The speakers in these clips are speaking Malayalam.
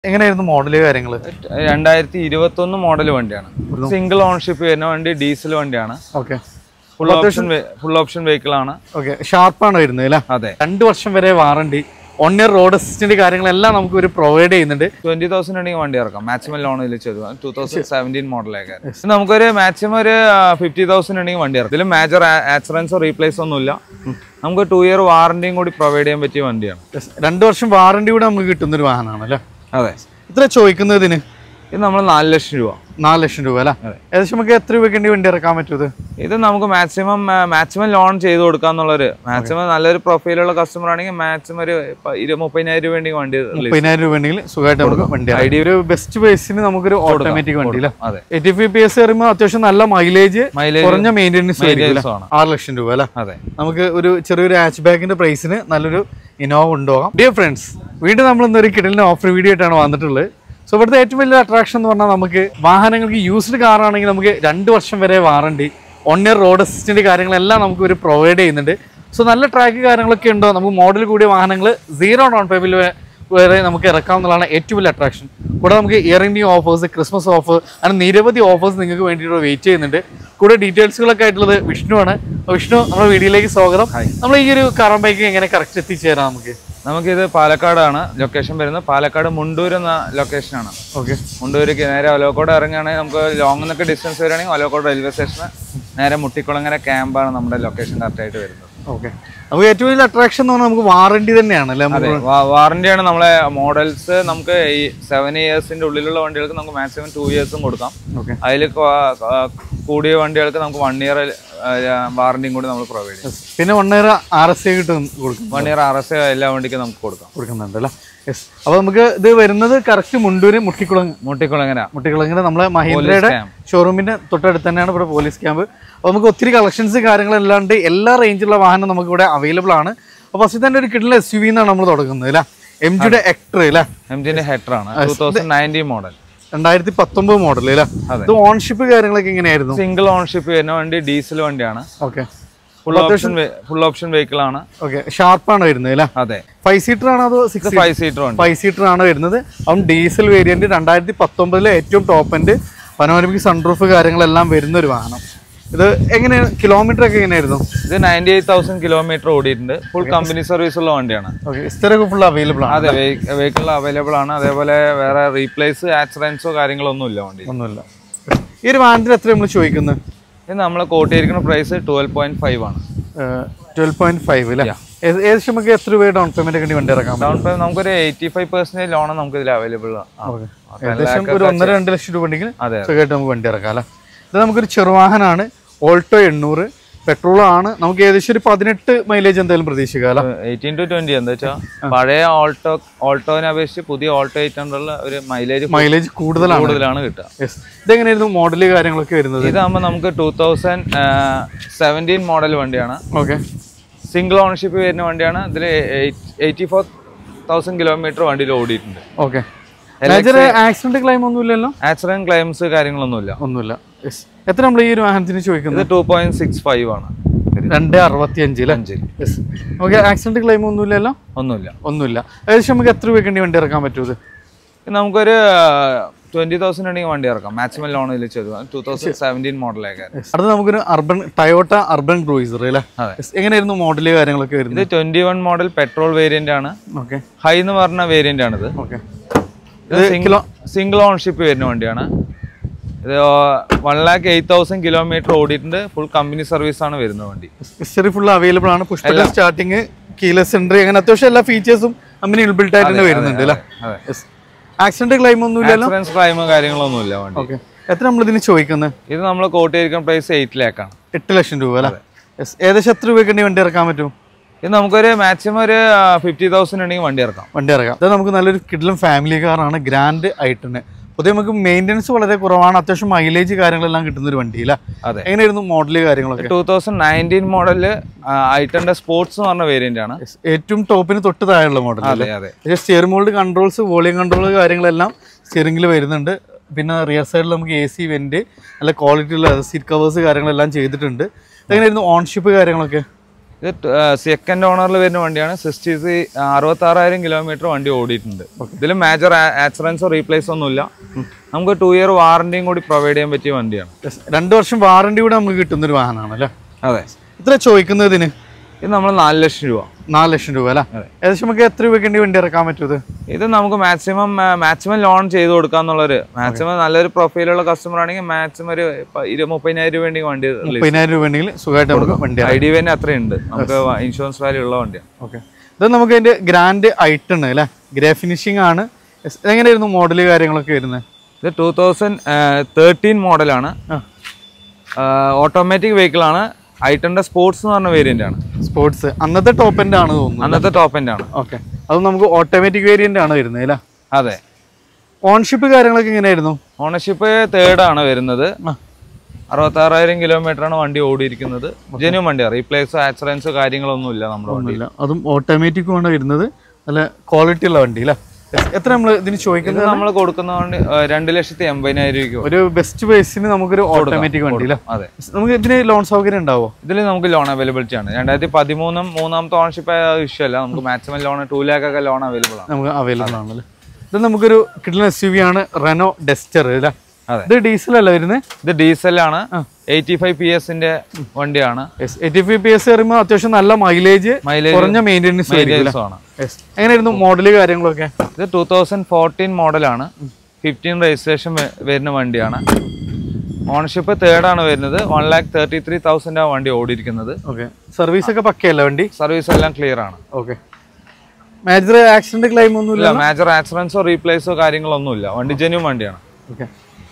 എങ്ങനെയായിരുന്നു മോഡല് കാര്യങ്ങൾ? 2021 മോഡൽ വണ്ടിയാണ്. സിംഗിൾ ഓണർഷിപ്പ് വരുന്ന വണ്ടി, ഡീസൽ വണ്ടിയാണ്. ഓക്കെ, ഫുൾ ഓപ്ഷൻ വെഹിക്കിൾ ആണ്. ഓക്കെ, ഷാർപ്പാണ് വരുന്നത് അല്ലേ? അതെ. 2 വർഷം വരെ വാറണ്ടി, 1 ഇയർ റോഡ് അസിസ്റ്റന്റ് കാര്യങ്ങളെല്ലാം നമുക്ക് ഒരു പ്രൊവൈഡ് ചെയ്യുന്നുണ്ട്. 20,000 ഉണ്ടെങ്കിൽ വണ്ടി ഇറക്കാം. മാക്സിമം ലോൺ ഇതിൽ ചെയ്തു 2017 മോഡലൊക്കെ. നമുക്കൊരു മാക്സിമം ഒരു 50,000 ഉണ്ടെങ്കിൽ വണ്ടി ഇറക്കാം. ഇതിൽ മേജർ ആക്സിഡൻസോ റീപ്ലേസോ ഒന്നുമില്ല. നമുക്ക് 2 ഇയർ വാറണ്ടിയും കൂടി പ്രൊവൈഡ് ചെയ്യാൻ പറ്റിയ വണ്ടിയാണ്. 2 വർഷം വാറണ്ടി കൂടെ നമുക്ക് കിട്ടുന്ന ഒരു വാഹനമാണ് അല്ലേ? അതെ. ഇത്ര ചോദിക്കുന്നതിന് ഇത് നമ്മൾ 4 ലക്ഷം രൂപ. 4 ലക്ഷം രൂപ അല്ലേ? ഏകദേശം നമുക്ക് എത്ര രൂപയ്ക്ക് വണ്ടി ഇറക്കാൻ പറ്റും? ഇത് നമുക്ക് മാക്സിമം ലോൺ ചെയ്ത് കൊടുക്കാന്നുള്ളൊരു മാക്സിമം നല്ലൊരു പ്രൊഫൈലുള്ള കസ്റ്റമർ ആണെങ്കിൽ മാക്സിമം ഒരു 30,000 രൂപ വേണ്ടി വണ്ടി 30,000 രൂപ വേണമെങ്കിൽ സുഖമായിട്ട് നമുക്ക് വണ്ടി ഐഡിയ ഒരു ബെസ്റ്റ് പ്രൈസിന് നമുക്കൊരു ഓട്ടോമാറ്റിക് വണ്ടി അല്ലേ? 85 PS പറയുമ്പോൾ അത്യാവശ്യം നല്ല മൈലേജ്, കുറഞ്ഞ മെയിൻ്റെനൻസ് 6 ലക്ഷം രൂപ അല്ലേ? അതെ. നമുക്ക് ഒരു ചെറിയൊരു ഹാച്ച് ബാക്കിന്റെ പ്രൈസിന് നല്ലൊരു ഇന്നോവ കൊണ്ടുപോകാം. ഡിയർ ഫ്രണ്ട്സ്, വീണ്ടും നമ്മൾ ഇന്നൊരു കിടലിന് ഓഫർ വീഡിയോ ആയിട്ടാണ് വന്നിട്ടുള്ളത്. സോ ഇവിടുത്തെ ഏറ്റവും വലിയ അട്രാക്ഷൻ എന്ന് പറഞ്ഞാൽ നമുക്ക് വാഹനങ്ങൾക്ക് യൂസ്ഡ് കാർ ആണെങ്കിൽ നമുക്ക് 2 വർഷം വരെ വാറണ്ടി, 1 ഇയർ റോഡ് അസിസ്റ്റന്റ് കാര്യങ്ങളെല്ലാം നമുക്ക് ഒരു പ്രൊവൈഡ് ചെയ്യുന്നുണ്ട്. സോ നല്ല ട്രാക്ക് കാര്യങ്ങളൊക്കെ ഉണ്ടോ, നമുക്ക് മോഡൽ കൂടിയ വാഹനങ്ങൾ 0 ഡൗൺ പേയ്മെന്റ് വരെ നമുക്ക് ഇറക്കാവുന്നതാണ് ഏറ്റവും വലിയ അട്രാക്ഷൻ. കൂടെ നമുക്ക് year ending offers, Christmas offer, അങ്ങനെ നിരവധി ഓഫേഴ്സ് നിങ്ങൾക്ക് വേണ്ടിയിട്ട് വെയിറ്റ് ചെയ്യുന്നുണ്ട്. കൂടെ ഡീറ്റെയിൽസുകളൊക്കെ ആയിട്ടുള്ളത് വിഷ്ണു ആണ്. വിഷ്ണു, നമ്മുടെ വീഡിയോയിലേക്ക് സ്വാഗതം. നമ്മൾ ഈ ഒരു കാർ ബൈക്ക് എങ്ങനെ കറക്റ്റ് എത്തിച്ചേരാം? നമുക്കിത് പാലക്കാടാണ് ലൊക്കേഷൻ വരുന്നത്. പാലക്കാട് മുണ്ടൂർ എന്ന ലൊക്കേഷനാണ്. ഓക്കെ, മുണ്ടൂർക്ക് നേരെ ഒലവക്കോട് ഇറങ്ങുകയാണെങ്കിൽ നമുക്ക് ലോങ് എന്നൊക്കെ ഡിസ്റ്റൻസ് വരികയാണെങ്കിൽ ഒലവക്കോട് റെയിൽവേ സ്റ്റേഷന് നേരെ മുട്ടിക്കുളങ്ങര ക്യാമ്പാണ് നമ്മുടെ ലൊക്കേഷൻ കറക്റ്റായിട്ട് വരുന്നത്. ഓക്കെ, നമുക്ക് ഏറ്റവും വലിയ അട്രാക്ഷൻ എന്ന് പറഞ്ഞാൽ നമുക്ക് വാറണ്ടി തന്നെയാണ് അല്ലേ? വാറണ്ടിയാണ് നമ്മളെ മോഡൽസ്. നമുക്ക് ഈ 7 ഇയേഴ്സിന്റെ ഉള്ളിലുള്ള വണ്ടികൾക്ക് നമുക്ക് മാക്സിമം 2 ഇയേഴ്സും കൊടുക്കാം. അതിൽ കൂടിയ വണ്ടികൾക്ക് നമുക്ക് 1 ഇയർ വാറണ്ടിയും കൂടി നമ്മൾ പ്രൊവൈഡ് ചെയ്യും. പിന്നെ 1 ഇയർ RSA കിട്ടും, 1 ഇയർ RSA എല്ലാ വണ്ടിക്കും നമുക്ക് കൊടുക്കുന്നുണ്ട് അല്ലേ? യെസ്. അപ്പൊ നമുക്ക് ഇത് വരുന്നത് കറക്റ്റ് മുണ്ടൂര് മുട്ടിക്കുളങ്ങര നമ്മളെ മഹീന്ദ്രയുടെ ഷോറൂമിന്റെ തൊട്ടടുത്ത് തന്നെയാണ് ഇവിടെ പോലീസ് ക്യാമ്പ്. അപ്പൊ നമുക്ക് ഒത്തിരി കളക്ഷൻസ് കാര്യങ്ങളെല്ലാണ്ട് എല്ലാ റേഞ്ചിലുള്ള വാഹനം നമുക്ക് ഇവിടെ അവൈലബിൾ ആണ്. അപ്പൊ ഫസ്റ്റ് തന്നെ ഒരു കിട്ടുന്ന SUV എന്നാണ് നമ്മൾ തുടങ്ങുന്നത് അല്ലേ? MGയുടെ ഹെക്ടർ അല്ലേ? MGന്റെ ഹെക്ടർ ആണ് 2019 മോഡൽ, 2019 മോഡൽ അല്ലേ? ഇത് ഓൺഷിപ്പ് കാര്യങ്ങളൊക്കെ എങ്ങനെയായിരുന്നു? സിംഗിൾ ഓൺഷിപ്പ് വരുന്ന വണ്ടി, ഡീസൽ വണ്ടിയാണ്. ഓക്കെ, ഫുൾ ഓപ്ഷൻ വെഹിക്കിൾ ആണ്. ഓക്കെ, ഷാർപ്പാണ് വരുന്നത് അല്ലേ? അതെ. 5 സീറ്റർ ആണോ അതോ 5 സീറ്റർ? 5 സീറ്റർ ആണ് വരുന്നത്. അപ്പം ഡീസൽ വേരിയന്റ് 2019 ഏറ്റവും ടോപ്പ് എൻഡ്, പനോരമിക് സൺറൂഫ് കാര്യങ്ങളെല്ലാം വരുന്ന ഒരു വാഹനം. ഇത് എങ്ങനെയാണ്, കിലോമീറ്റർ ഒക്കെ എങ്ങനെയായിരുന്നു? ഇത് 98,000 കിലോമീറ്റർ ഓടിയിട്ടുണ്ട്. ഫുൾ കമ്പനി സർവീസ് ഉള്ള വണ്ടിയാണ്. ഇസ്റ്ററൊക്കെ ഫുൾ അവൈലബിൾ ആണ്? അതെ, വെഹിക്കിൾ അവൈലബിൾ ആണ്. അതേപോലെ വേറെ റീപ്ലേസ് ആക്സിഡൻസോ കാര്യങ്ങളൊന്നും ഇല്ല വണ്ടി. ഒന്നുമില്ല. ഈ ഒരു വാഹനത്തിന് എത്ര നമ്മൾ ചോദിക്കുന്നത്? ഇത് നമ്മൾ കോട്ടിയിരിക്കുന്ന പ്രൈസ് 12.5 ആണ്. 12.5 അല്ലേ? ഏകദേശം നമുക്ക് എത്ര രൂപ ഡൗൺ പേയ്മെന്റ് ഒക്കെ വണ്ടി ഇറക്കാം? ഡൗൺ പേയ്മെന്റ് നമുക്കൊരു 85% ലോൺ നമുക്ക് ഇതിൽ അവൈലബിൾ ആണ്. ഏകദേശം ഒരു 1.5-2 ലക്ഷം രൂപ ഉണ്ടെങ്കിൽ സുഖമായിട്ട് നമുക്ക് വണ്ടി ഇറക്കാം അല്ലേ? ഇത് നമുക്കൊരു ചെറുവാഹനമാണ്, ഓൾട്ടോ 800 പെട്രോൾ ആണ്. നമുക്ക് ഏകദേശം ഒരു 18 മൈലേജ് എന്തായാലും പ്രതീക്ഷിക്കാം. 18 to 20 എന്താ വെച്ചാൽ പഴയ ഓൾട്ടോനെ അപേക്ഷിച്ച് പുതിയ ഓൾട്ടോ 800 ഒരു മൈലേജ് കൂടുതലാണ് കിട്ടുക. ഇതെങ്ങനെയായിരുന്നു മോഡല് കാര്യങ്ങളൊക്കെ വരുന്നത്? ഇതാകുമ്പോൾ നമുക്ക് 2017 മോഡൽ വണ്ടിയാണ്. ഓക്കെ, സിംഗിൾ ഓണർഷിപ്പ് വരുന്ന വണ്ടിയാണ്. ഇതിൽ 84,000 കിലോമീറ്റർ വണ്ടിയിൽ ഓടിയിട്ടുണ്ട്. ഓക്കെ, ആക്സിഡന്റ് ക്ലെയിം ഒന്നുമില്ലല്ലോ? ആക്സിഡന്റ് ക്ലെയിംസ് കാര്യങ്ങളൊന്നുമില്ല. എത്ര നമ്മൾ ഈ ഒരു വാഹനത്തിന് ചോദിക്കുന്നത്? 2.65 ആണ്. 2.65. ഓക്കെ, ആക്സിഡന്റ് ക്ലെയിം ഒന്നുമില്ലല്ലോ? ഒന്നുമില്ല. ഏകദേശം നമുക്ക് എത്ര രൂപയ്ക്ക് വണ്ടി ഇറക്കാൻ പറ്റുമത്? നമുക്കൊരു 20,000 ഉണ്ടെങ്കിൽ വണ്ടി ഇറക്കാം. മാക്സിമം ലോൺ ഇതിൽ ചെയ്തു 2017 മോഡലൊക്കെ. അടുത്ത നമുക്കൊരു ടൊയോട്ട അർബൻ ക്രൂയിസർ അല്ലേ? എങ്ങനെയായിരുന്നു മോഡല് കാര്യങ്ങളൊക്കെ വരുന്നത്? ഇത് 21 മോഡൽ പെട്രോൾ വേരിയന്റ് ആണ്. ഓക്കെ, ഹൈ എന്ന് പറഞ്ഞ വേരിയന്റ് ആണിത്. ഓക്കെ, സിംഗിൾ ഓണർഷിപ്പ് വരുന്ന വണ്ടിയാണ്. ഇത് 108,000 കിലോമീറ്റർ ഓടിയിട്ടുണ്ട്. ഫുൾ കമ്പനി സർവീസ് ആണ് വരുന്ന വണ്ടി. ഹിസ്റ്ററി ഫുൾ അവൈലബിൾ ആണ്. പുഷ് സ്റ്റാർട്ടിങ്, കീലെസ് എൻട്രി, അങ്ങനെ അത്യാവശ്യം എല്ലാ ഫീച്ചേഴ്സും കമ്പനി ഇൻബിൽറ്റ് ആയിട്ട് തന്നെ വരുന്നുണ്ട് അല്ലേ? ആക്സിഡന്റ് ക്ലെയിം ഒന്നുമില്ലല്ലോ? ക്ലെയിം കാര്യങ്ങളൊന്നുമില്ല വണ്ടി. ഓക്കെ, എത്ര നമ്മൾ ഇതിന് ചോദിക്കുന്നത്? ഇത് നമ്മൾ കോട്ടിയിരിക്കുന്ന പ്രൈസ് 8 lakh ആണ്. 8 ലക്ഷം രൂപ അല്ലേ? ഏകദേശം എത്ര രൂപയ്ക്ക് വണ്ടി ഇറക്കാൻ പറ്റും? ഇത് നമുക്കൊരു മാക്സിമം ഒരു 50,000 ഉണ്ടെങ്കിൽ വണ്ടി ഇറക്കാം. ഇത് നമുക്ക് നല്ലൊരു കിഡിലും ഫാമിലി കാറാണ്, ഗ്രാൻഡ് ഐട്ടണ്. പൊതുവെ നമുക്ക് മെയിൻ്റെനൻസ് വളരെ കുറവാണ്, അത്യാവശ്യം മൈലേജ് കാര്യങ്ങളെല്ലാം കിട്ടുന്ന ഒരു വണ്ടിയില്ല. എങ്ങനെയായിരുന്നു മോഡല് കാര്യങ്ങളൊക്കെ? 2019 മോഡല് ഐട്ടന്റെ സ്പോർട്സ് എന്ന് പറഞ്ഞ വേരിയന്റ് ആണ്. ഏറ്റവും ടോപ്പിന് തൊട്ട് താഴെയുള്ള model. Steering mould controls, volume control കാര്യങ്ങളെല്ലാം സ്റ്റിയറിംഗിൽ വരുന്നുണ്ട്. പിന്നെ റിയർ സൈഡിൽ നമുക്ക് AC വെന്റ്, നല്ല ക്വാളിറ്റി ഉള്ള സീറ്റ് കവേഴ്സ് കാര്യങ്ങളെല്ലാം ചെയ്തിട്ടുണ്ട്. എങ്ങനെയായിരുന്നു ഓൺഷിപ്പ് കാര്യങ്ങളൊക്കെ? ഇത് സെക്കൻഡ് ഓണറിൽ വരുന്ന വണ്ടിയാണ്. 66,000 കിലോമീറ്റർ വണ്ടി ഓടിയിട്ടുണ്ട്. ഇതിൽ മേജർ ആക്സിഡൻസോ റീപ്ലേസോ ഒന്നുമില്ല. നമുക്ക് 2 ഇയർ വാറണ്ടിയും കൂടി പ്രൊവൈഡ് ചെയ്യാൻ പറ്റിയ വണ്ടിയാണ്. 2 വർഷം വാറണ്ടി കൂടെ നമുക്ക് കിട്ടുന്ന ഒരു വാഹനമാണ് അല്ലേ? അതെ. ഇത്ര ചോദിക്കുന്നതിന് ഇത് നമ്മൾ 4 ലക്ഷം രൂപ. 4 ലക്ഷം രൂപ അല്ലേ? ഏകദേശം നമുക്ക് എത്ര രൂപയ്ക്ക് വണ്ടി ഇറക്കാൻ പറ്റും? ഇത് നമുക്ക് മാക്സിമം ലോൺ ചെയ്ത് കൊടുക്കാന്നുള്ളൊരു മാക്സിമം നല്ലൊരു പ്രൊഫൈലുള്ള കസ്റ്റമർ ആണെങ്കിൽ മാക്സിമം ഒരു 30,000 രൂപ വേണ്ടി വണ്ടി 30,000 രൂപ ഉണ്ടെങ്കിൽ സുഖമായിട്ട് നമുക്ക് വണ്ടി ID തന്നെ അത്രയുണ്ട്. നമുക്ക് ഇൻഷുറൻസ് വാല്യൂ ഉള്ള വണ്ടിയാണ്. ഓക്കെ. ഇത് നമുക്ക് അതിന്റെ ഗ്രാൻഡ് ഐറ്റൺ അല്ലേ? ഗ്രേ ഫിനിഷിംഗ് ആണ്. എങ്ങനെയായിരുന്നു മോഡല് കാര്യങ്ങളൊക്കെ വരുന്നത്? ഇത് 2013 മോഡലാണ്. ഓട്ടോമാറ്റിക് വെഹിക്കിൾ ആണ്. ഐറ്റന്റെ സ്പോർട്സ് എന്ന് പറഞ്ഞ വേരിയന്റ് ആണ്. സ്പോർട്സ് അന്നത്തെ ടോപ്പ് എൻഡ് ആണ് തോന്നുന്നു. അന്നത്തെ ടോപ്പ് എൻഡ് ആണ്. ഓക്കെ. അത് നമുക്ക് ഓട്ടോമാറ്റിക് വേരിയന്റ് ആണ് വരുന്നത് അല്ലേ? അതെ. ഓൺഷിപ്പ് കാര്യങ്ങളൊക്കെ എങ്ങനെയായിരുന്നു? ഓണർഷിപ്പ് 3rd ആണ് വരുന്നത്. 66,000 കിലോമീറ്റർ ആണ് വണ്ടി ഓടിയിരിക്കുന്നത്. ജെന്യൂൻ വണ്ടിയാണ്. റീപ്ലേസോ ആക്സിഡൻസോ കാര്യങ്ങളൊന്നും ഇല്ല നമ്മുടെ വണ്ടിയിൽ. അതും ഓട്ടോമാറ്റിക് ആണ് വരുന്നത്. നല്ല ക്വാളിറ്റി ഉള്ള വണ്ടി അല്ലേ? എത്ര നമ്മൾ ഇതിന് ചോദിക്കുന്നത്? നമ്മൾ കൊടുക്കുന്ന വണ്ടി 2,80,000 രൂപയ്ക്ക് ഒരു ബെസ്റ്റ് പ്രൈസിന് നമുക്കൊരു ഓട്ടോമാറ്റിക് വണ്ടി അല്ലേ? അതെ. നമുക്ക് ഇതിന് ലോൺ സൗകര്യം ഉണ്ടാവോ? ഇതിൽ നമുക്ക് ലോൺ അവൈലബിലിറ്റി ആണ്. 2013 മൂന്നാമത്തെ ഓണർഷിപ്പ് വിഷയമല്ല. നമുക്ക് മാക്സിമം ലോൺ 2 lakh ഒക്കെ ലോൺ അവൈലബിൾ ആണ്. നമുക്ക് അവൈലബിൾ ആണല്ലേ? ഇത് നമുക്കൊരു കിട്ടുന്ന SUV ആണ് റെനോ ഡസ്റ്റർ അല്ലേ? അതെ. ഇത് ഡീസൽ അല്ല വരുന്നത്? ഇത് ഡീസലാണ്. 85 PS വണ്ടിയാണ്. 85 PS പറയുമ്പോൾ അത്യാവശ്യം നല്ല മൈലേജ് കുറഞ്ഞ മെയിൻ്റെനൻസ് ആണ്. എങ്ങനെയായിരുന്നു മോഡല് കാര്യങ്ങളൊക്കെ? ഇത് 2014 മോഡലാണ്. 15 രജിസ്ട്രേഷൻ വരുന്ന വണ്ടിയാണ്. ഓണർഷിപ്പ് 3rd ആണ് വരുന്നത്. 1,33,000 വണ്ടി ഓടിയിരിക്കുന്നത്. ഓക്കെ. സർവീസ് ഒക്കെ പക്കയല്ല വണ്ടി? സർവീസ് എല്ലാം ക്ലിയർ ആണ്. ഓക്കെ. മേജർ ആക്സിഡന്റ് ക്ലെയിം ഒന്നുമില്ല? മേജർ ആക്സിഡൻസോ റീപ്ലേസോ കാര്യങ്ങളൊന്നുമില്ല. വണ്ടി ജെന്യൂൻ വണ്ടിയാണ്. ഓക്കെ.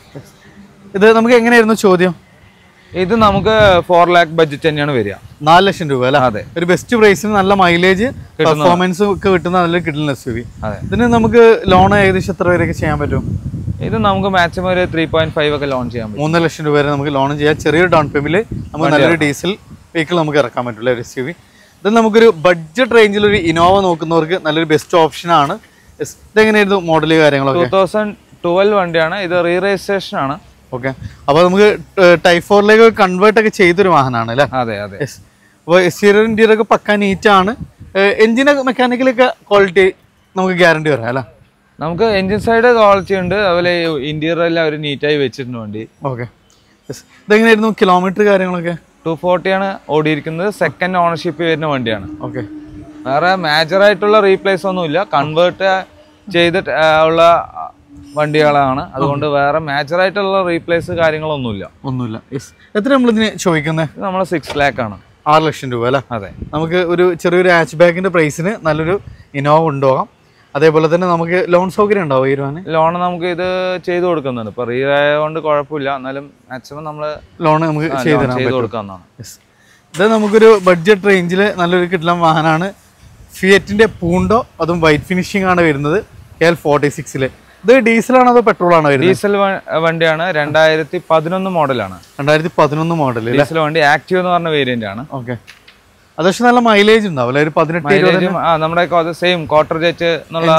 ഇത് നമുക്ക് എങ്ങനെയായിരുന്നു ചോദ്യം? ഇത് നമുക്ക് 4 lakh ബഡ്ജറ്റ് തന്നെയാണ് വരിക. 4 ലക്ഷം രൂപ അല്ലേ? അതെ. ഒരു ബെസ്റ്റ് പ്രൈസിന് നല്ല മൈലേജ് പെർഫോമൻസ് ഒക്കെ കിട്ടുന്ന നല്ല കിട്ടുന്ന SUV. അതെ. ഇതിന് നമുക്ക് ലോൺ ഏകദേശം എത്ര വരെയൊക്കെ ചെയ്യാൻ പറ്റും? ഇത് നമുക്ക് മാക്സിമം ഒരു 3.5 ഒക്കെ ലോൺ ചെയ്യാൻ പറ്റും. 3 ലക്ഷം രൂപ വരെ നമുക്ക് ലോൺ ചെയ്യാം. ചെറിയൊരു ഡൗൺ പേയ്മെന്റിൽ നമുക്ക് നല്ലൊരു ഡീസൽ വെഹിക്കിൾ നമുക്ക് ഇറക്കാൻ പറ്റില്ല ഒരു SUV. ഇത് നമുക്കൊരു ബഡ്ജറ്റ് റേഞ്ചിൽ ഒരു ഇനോവ നോക്കുന്നവർക്ക് നല്ലൊരു ബെസ്റ്റ് ഓപ്ഷൻ ആണ്. ഇതെങ്ങനെയായിരുന്നു മോഡല് കാര്യങ്ങളൊക്കെ? 2012 വണ്ടിയാണ്. ഇത് റീ രജിസ്ട്രേഷൻ ആണ്. ഓക്കെ. അപ്പോൾ നമുക്ക് Type 4ലേക്ക് കൺവേർട്ട് ഒക്കെ ചെയ്തൊരു വാഹനമാണ് അല്ലേ? അതെ അതെ. അപ്പോൾ എക്സ്റ്റീരിയർ ഇന്റീരിയർ ഒക്കെ പക്ക നീറ്റാണ്. എഞ്ചിനൊക്കെ മെക്കാനിക്കലൊക്കെ ക്വാളിറ്റി നമുക്ക് ഗ്യാരണ്ടി വരാം അല്ലേ? നമുക്ക് എഞ്ചിൻ സൈഡ് ക്വാളിറ്റി ഉണ്ട്. അതുപോലെ ഇന്റീരിയർ എല്ലാം ഒരു നീറ്റായി വെച്ചിട്ടുണ്ട് വണ്ടി. ഓക്കെ. ഇതെങ്ങനെയായിരുന്നു കിലോമീറ്റർ കാര്യങ്ങളൊക്കെ? 240 ആണ് ഓടിയിരിക്കുന്നത്. സെക്കൻഡ് ഓണർഷിപ്പ് വരുന്ന വണ്ടിയാണ്. ഓക്കെ. വേറെ മേജർ ആയിട്ടുള്ള റീപ്ലേസ് ഒന്നുമില്ല. കൺവേർട്ട് ചെയ്തിട്ട് ഉള്ള വണ്ടികളാണ്. അതുകൊണ്ട് വേറെ മേജർ ആയിട്ടുള്ള റീപ്ലേസ് കാര്യങ്ങളൊന്നുമില്ല. എത്ര നമ്മൾ ഇതിന് ചോദിക്കുന്നത്? നമ്മൾ 6 lakh ആണ്. 6 ലക്ഷം രൂപ അല്ലേ? അതെ. നമുക്ക് ഒരു ചെറിയൊരു ഹാച്ച് ബാക്കിന്റെ പ്രൈസിന് നല്ലൊരു ഇനോവ കൊണ്ടുപോകാം. അതേപോലെ തന്നെ നമുക്ക് ലോൺ സൗകര്യം ഉണ്ടാവും ഈ ലോൺ നമുക്ക് ഇത് ചെയ്ത് കൊടുക്കുന്നുണ്ട്. ഇപ്പൊ റീ ആയതുകൊണ്ട് കുഴപ്പമില്ല. എന്നാലും മാക്സിമം നമ്മൾ ലോൺ നമുക്ക് ചെയ്ത് കൊടുക്കാവുന്നതാണ്. ഇത് നമുക്കൊരു ബഡ്ജറ്റ് റേഞ്ചിൽ നല്ലൊരു കിട്ടുന്ന വാഹനമാണ്. ഫിയറ്റിന്റെ പൂണ്ടോ, അതും വൈറ്റ് ഫിനിഷിംഗ് ആണ് വരുന്നത്. KL46. ഇത് ഡീസലാണോ അതോ പെട്രോൾ ആണോ വരുന്നത്? ഡീസൽ വണ്ടിയാണ്. 2011 മോഡലാണ്. 2011 മോഡൽ ഡീസൽ വണ്ടി. ആക്റ്റീവ് എന്ന് പറഞ്ഞ വേരിയന്റ് ആണ്. ഓക്കെ. അത്യാവശ്യം നല്ല മൈലേജ് ഉണ്ടാവും അല്ലെ? ഒരു 18 നമ്മുടെ സെയിം ക്വാർട്ടർ ജെറ്റ്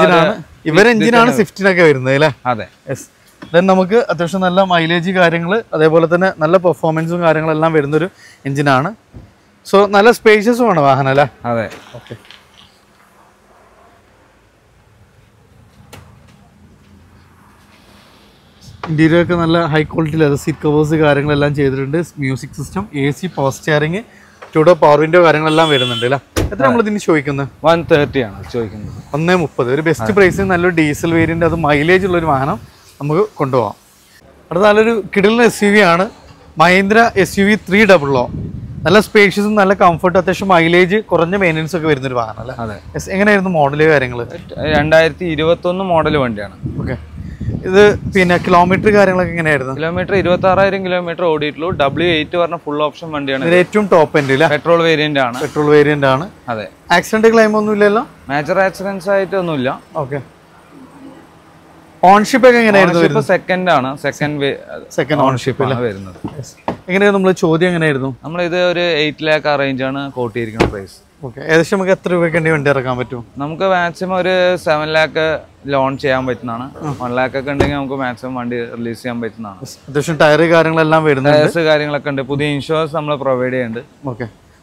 ഇവർ എഞ്ചിനാണ് സ്വിഫ്റ്റിനൊക്കെ വരുന്നത് അല്ലേ? അതെ. ദെൻ നമുക്ക് അത്യാവശ്യം നല്ല മൈലേജ് കാര്യങ്ങൾ അതേപോലെ തന്നെ നല്ല പെർഫോമൻസും കാര്യങ്ങളെല്ലാം വരുന്നൊരു എഞ്ചിനാണ്. സോ നല്ല സ്പേഷ്യസും ആണ് വാഹനം അല്ലേ? അതെ. ഓക്കെ. ഇന്റീരിയർ ഒക്കെ നല്ല ഹൈ ക്വാളിറ്റിയിൽ അത് സീറ്റ് കവേഴ്സ് കാര്യങ്ങളെല്ലാം ചെയ്തിട്ടുണ്ട്. Music system, AC, power steering, 2 power window കാര്യങ്ങളെല്ലാം വരുന്നുണ്ട് അല്ലേ? എത്ര നമ്മൾ ഇതിന് ചോദിക്കുന്നത്? 130 ആണ് ചോദിക്കുന്നത്. 130. ഒരു ബെസ്റ്റ് പ്രൈസിന് നല്ലൊരു ഡീസൽ വേരിയന്റ്, അത് മൈലേജ് ഉള്ളൊരു വാഹനം നമുക്ക് കൊണ്ടുപോകാം. അടുത്ത നല്ലൊരു കിടിലൻ SUV ആണ്. മഹീന്ദ്ര SUV 300. നല്ല സ്പേഷ്യസും നല്ല കംഫർട്ട്, അത്യാവശ്യം മൈലേജ് കുറഞ്ഞ മെയിൻ്റനൻസ് ഒക്കെ വരുന്നൊരു വാഹനം അല്ലേ? അതെ. എങ്ങനെയായിരുന്നു മോഡല് കാര്യങ്ങൾ? 2021 മോഡൽ വണ്ടിയാണ്. ഓക്കെ. ഇത് പിന്നെ കിലോമീറ്റർ കാര്യങ്ങളൊക്കെ എങ്ങനെയായിരുന്നു? Kilometre 26,000 kilometre ഓടിയിട്ടുള്ളൂ. W8 പറഞ്ഞ ഫുൾ ഓപ്ഷൻ വണ്ടിയാണ്. ഏറ്റവും ടോപ്പ് എൻഡ് അല്ലേ? പെട്രോൾ വേരിയന്റ് ആണ്. പെട്രോൾ വേരിയന്റ് ആണ്. അതെ. ആക്സിഡന്റ് ക്ലെയിം ഒന്നും ഇല്ലല്ലോ? മേജർ ആക്സിഡൻസ് ആയിട്ടൊന്നുമില്ല. ഓക്കെ. ഓൺഷിപ്പ് ഒക്കെ എങ്ങനെയായിരുന്നു? സെക്കൻഡ് ആണ്. സെക്കൻഡ് ഓൺഷിപ്പ് ആണ് വരുന്നത്. എങ്ങനെയായിരുന്നു നമ്മൾ ചോദ്യം എങ്ങനെയായിരുന്നു? നമ്മൾ ഇത് ഒരു 8 lakh ആ റേഞ്ച് ആണ് കോട്ട് ചെയ്തിരിക്കുന്ന പ്രൈസ്. ഓക്കെ. ഏകദേശം നമുക്ക് എത്ര രൂപയ്ക്ക് വണ്ടി ഇറക്കാൻ പറ്റും? നമുക്ക് മാക്സിമം ഒരു 7 lakh ലോൺ ചെയ്യാൻ പറ്റുന്നതാണ്. 1 lakh ഒക്കെ ഉണ്ടെങ്കിൽ നമുക്ക് മാക്സിമം വണ്ടി റിലീസ് ചെയ്യാൻ പറ്റുന്നതാണ്. അത്യാവശ്യം ടയർ കാര്യങ്ങളെല്ലാം വരുന്നത്, ടയർസ് കാര്യങ്ങളൊക്കെ ഉണ്ട്. പുതിയ ഇൻഷുറൻസ് നമ്മൾ പ്രൊവൈഡ് ചെയ്യുന്നുണ്ട്. ഓക്കെ.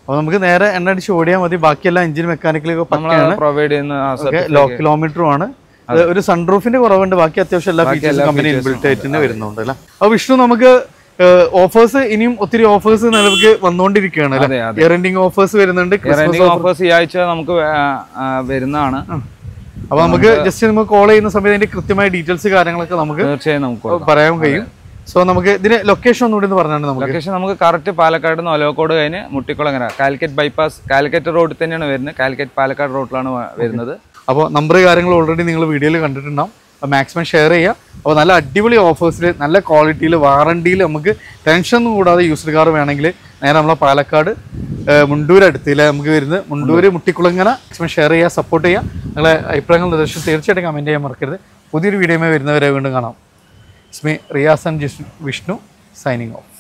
അപ്പോൾ നമുക്ക് നേരെ എണ്ണ അടിച്ച് ഓടിയാൽ മതി. ബാക്കിയെല്ലാം എഞ്ചിൻ മെക്കാനിക്കലൊക്കെ പക്കയാണ്, പ്രൊവൈഡ് ചെയ്യുന്ന ലോ കിലോമീറ്ററും ആണ്. ഒരു സൺറൂഫിന്റെ കുറവുണ്ട്, ബാക്കി അത്യാവശ്യം എല്ലാ ഫീച്ചേഴ്സും കമ്പനി ഇൻബിൽറ്റ് ആയിട്ട് തന്നെ വരുന്നുണ്ട് അല്ലേ. അപ്പോൾ വിഷ്ണു, നമുക്ക് ഓഫേഴ്സ് ഇനിയും ഒത്തിരി ഓഫേഴ്സ് നിലവിൽ വന്നുകൊണ്ടിരിക്കുകയാണ് അല്ലേ. ഇയർ എൻഡിങ് ഓഫേഴ്സ് വരുന്നുണ്ട്, ഓഫേഴ്സ് ഈ ആഴ്ച നമുക്ക് വരുന്നതാണ്. അപ്പോൾ നമുക്ക് ജസ്റ്റ് നമുക്ക് കോൾ ചെയ്യുന്ന സമയത്ത് അതിന്റെ കൃത്യമായ ഡീറ്റെയിൽസ് കാര്യങ്ങളൊക്കെ നമുക്ക് തീർച്ചയായും നമുക്ക് പറയാൻ കഴിയും. സോ നമുക്ക് ഇതിന് ലൊക്കേഷൻ ഒന്നുകൂടി പറഞ്ഞാണ് നമുക്ക്. ലൊക്കേഷൻ നമുക്ക് കറക്റ്റ് പാലക്കാട് നിന്ന് ഒലവക്കോട് കഴിഞ്ഞ് മുട്ടിക്കുളങ്ങര കാലിക്കറ്റ് ബൈപ്പാസ്, കാലിക്കറ്റ് റോഡിൽ തന്നെയാണ് വരുന്നത്. കാലിക്കറ്റ് പാലക്കാട് റോഡിലാണ് വരുന്നത്. അപ്പോൾ നമ്പർ കാര്യങ്ങൾ ഓൾറെഡി നിങ്ങൾ വീഡിയോയിൽ കണ്ടിട്ടുണ്ടാവും. അപ്പോൾ മാക്സിമം ഷെയർ ചെയ്യുക. അപ്പോൾ നല്ല അടിപൊളി ഓഫേഴ്സിൽ നല്ല ക്വാളിറ്റിയിൽ വാറണ്ടിയിൽ നമുക്ക് ടെൻഷനൊന്നും കൂടാതെ യൂസ്ഡ് കാർ വേണമെങ്കിൽ നേരെ നമ്മളെ പാലക്കാട് മുണ്ടൂർ അടുത്തില്ല നമുക്ക് വരുന്നത്. മുണ്ടൂർ മുട്ടിക്കുളങ്ങര. മാക്സിമം ഷെയർ ചെയ്യുക, സപ്പോർട്ട് ചെയ്യുക. നിങ്ങളെ അഭിപ്രായങ്ങൾ നിർദ്ദേശം തീർച്ചയായിട്ടും കമൻറ്റ് ചെയ്യാൻ മറക്കരുത്. പുതിയൊരു വീഡിയോയുമായി വരുന്നവരെ വീണ്ടും കാണാം. It's me Riyas and Vishnu signing of.